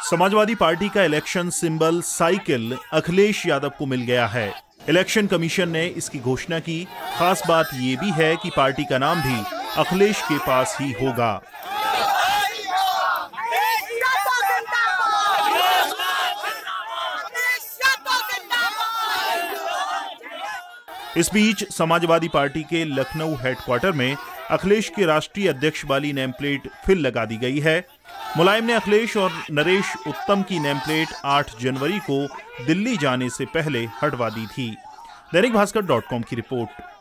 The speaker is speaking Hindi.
समाजवादी पार्टी का election symbol cycle Akhilesh Yadav को मिल गया है। इलेक्शन कमीशन ने इसकी घोषणा की। खास बात यह भी है कि पार्टी का नाम भी अखिलेश के पास ही होगा। इस बीच समाजवादी पार्टी के लखनऊ हेडक्वार्टर में अखिलेश के राष्ट्रीय अध्यक्ष वाली नेम प्लेट फिर लगा दी गई है। मुलायम ने अखिलेश और नरेश उत्तम की नेम प्लेट 8 जनवरी को दिल्ली जाने से पहले हटवा दी थी। दैनिक भास्कर.com की रिपोर्ट।